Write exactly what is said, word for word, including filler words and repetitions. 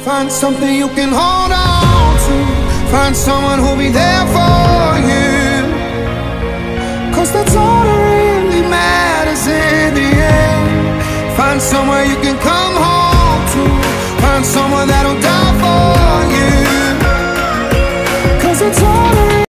Find something you can hold on to. Find someone who'll be there for you. Cause that's all that really matters in the end. Find somewhere you can come home to. Find someone that'll die